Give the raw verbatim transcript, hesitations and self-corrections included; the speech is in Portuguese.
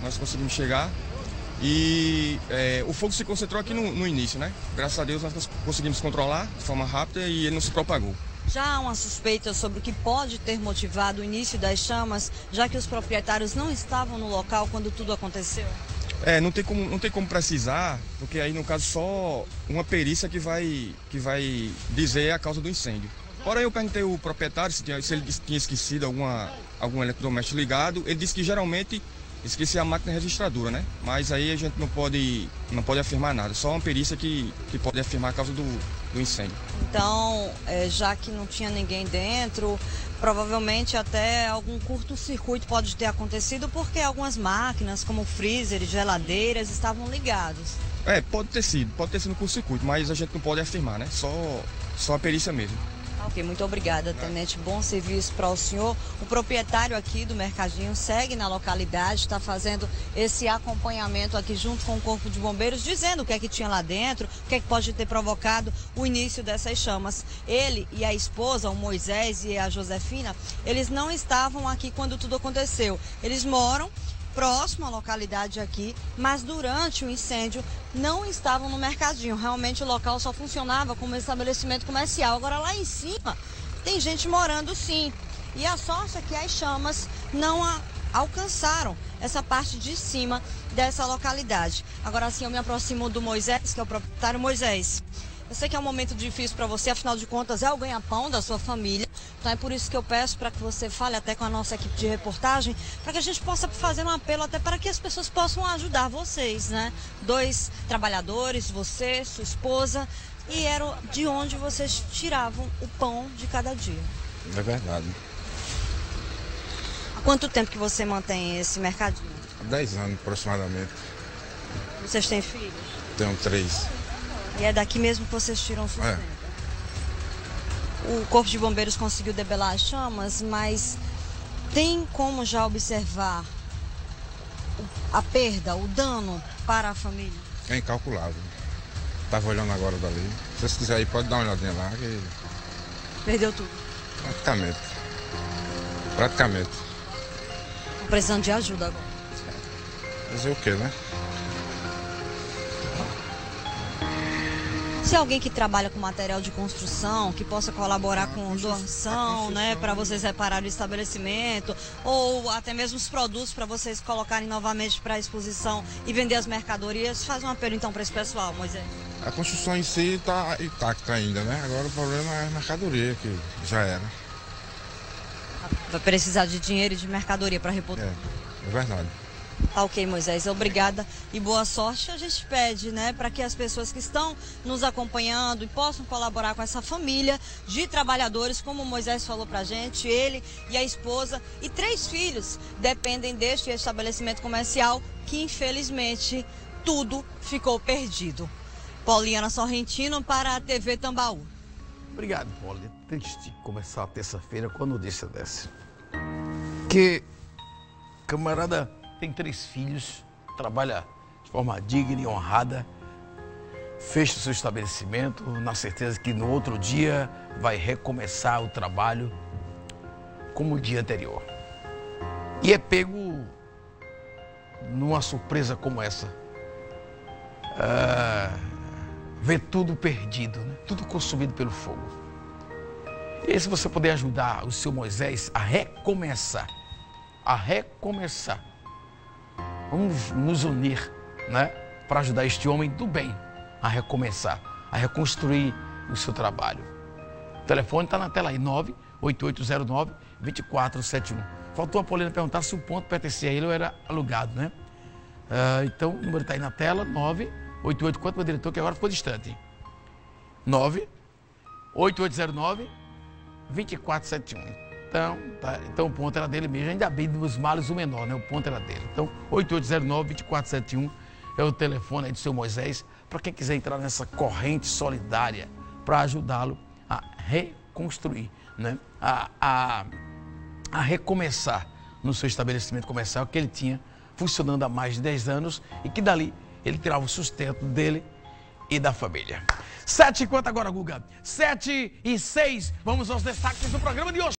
nós conseguimos chegar e é, o fogo se concentrou aqui no, no início, né? Graças a Deus nós conseguimos controlar de forma rápida e ele não se propagou. Já há uma suspeita sobre o que pode ter motivado o início das chamas, já que os proprietários não estavam no local quando tudo aconteceu? É, não tem como, não tem como precisar, porque aí no caso só uma perícia que vai, que vai dizer a causa do incêndio. Porém, eu perguntei ao proprietário se, tinha, se ele tinha esquecido alguma, algum eletrodoméstico ligado. Ele disse que geralmente esquecia a máquina registradora, né? Mas aí a gente não pode, não pode afirmar nada, só uma perícia que, que pode afirmar a causa do, do incêndio. Então, é, já que não tinha ninguém dentro, provavelmente até algum curto-circuito pode ter acontecido porque algumas máquinas, como freezer e geladeiras, estavam ligados. É, pode ter sido, pode ter sido no curto-circuito, mas a gente não pode afirmar, né? Só, só a perícia mesmo. Ok, muito obrigada, Tenente. Bom serviço para o senhor. O proprietário aqui do Mercadinho segue na localidade, está fazendo esse acompanhamento aqui junto com o Corpo de Bombeiros, dizendo o que é que tinha lá dentro, o que é que pode ter provocado o início dessas chamas. Ele e a esposa, o Moisés e a Josefina, eles não estavam aqui quando tudo aconteceu. Eles moram próximo à localidade aqui, mas durante o incêndio não estavam no mercadinho. Realmente o local só funcionava como estabelecimento comercial. Agora lá em cima tem gente morando sim. E a sorte é que as chamas não a alcançaram essa parte de cima dessa localidade. Agora sim eu me aproximo do Moisés, que é o proprietário. Moisés, eu sei que é um momento difícil para você, afinal de contas é o ganha-pão da sua família. Então é por isso que eu peço para que você fale até com a nossa equipe de reportagem, para que a gente possa fazer um apelo até para que as pessoas possam ajudar vocês, né? Dois trabalhadores, você, sua esposa, e era de onde vocês tiravam o pão de cada dia. É verdade. Há quanto tempo que você mantém esse mercadinho? Há dez anos aproximadamente. Vocês têm filhos? Tenho três. E é daqui mesmo que vocês tiram o sustento? É. O Corpo de Bombeiros conseguiu debelar as chamas, mas tem como já observar a perda, o dano para a família? É incalculável. Estava olhando agora dali. Se vocês quiserem ir, pode dar uma olhadinha lá. Que... Perdeu tudo? Praticamente. Praticamente. Estou precisando de ajuda agora. Fazer o quê, né? Se alguém que trabalha com material de construção, que possa colaborar com doação, né, para vocês repararem o estabelecimento, ou até mesmo os produtos para vocês colocarem novamente para exposição e vender as mercadorias, faz um apelo então para esse pessoal, Moisés. A construção em si está intacta ainda, né? Agora o problema é a mercadoria, que já era. Vai precisar de dinheiro e de mercadoria para repor tudo. É, é verdade. Tá ok, Moisés, obrigada e boa sorte. A gente pede, né, para que as pessoas que estão nos acompanhando e possam colaborar com essa família de trabalhadores, como o Moisés falou pra gente, ele e a esposa e três filhos dependem deste estabelecimento comercial que infelizmente tudo ficou perdido. Pauliana Sorrentino para a T V Tambaú. Obrigado, Paulo. É triste começar a terça-feira com a notícia dessa. Que camarada tem três filhos, trabalha de forma digna e honrada, fecha o seu estabelecimento na certeza que no outro dia vai recomeçar o trabalho como o dia anterior. E é pego numa surpresa como essa. Ah, ver tudo perdido, né? Tudo consumido pelo fogo. E se você puder ajudar o seu Moisés a recomeçar, a recomeçar, vamos nos unir, né, para ajudar este homem do bem a recomeçar, a reconstruir o seu trabalho. O telefone está na tela aí, nove oito oito zero nove, dois quatro sete um. Faltou a Paulina perguntar se o ponto pertencia a ele ou era alugado, né? Uh, então, o número está aí na tela, nove oito oito, quanto meu diretor, que agora ficou distante. nove oito oito zero nove, dois quatro sete um. Então, tá, então o ponto era dele mesmo, ainda bem dos males o menor, né? O ponto era dele. Então, oito oito zero nove, dois quatro sete um é o telefone aí do seu Moisés, para quem quiser entrar nessa corrente solidária, para ajudá-lo a reconstruir, né? A, a, a recomeçar no seu estabelecimento comercial que ele tinha funcionando há mais de dez anos e que dali ele tirava o sustento dele e da família. Sete e quanto agora, Guga? Sete e seis. Vamos aos destaques do programa de hoje.